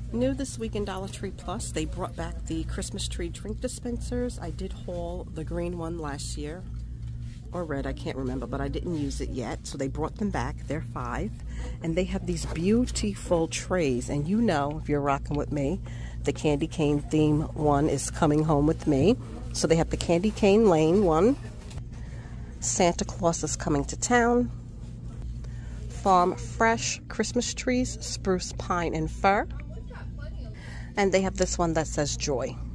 New this week in Dollar Tree Plus, they brought back the Christmas tree drink dispensers. I did haul the green one last year, or red, I can't remember, but I didn't use it yet. So they brought them back. They're $5. And they have these beautiful trays. And you know, if you're rocking with me, the candy cane theme one is coming home with me. So they have the Candy Cane Lane one. Santa Claus is coming to town. Farm Fresh Christmas trees, spruce, pine, and fir. And they have this one that says Joy.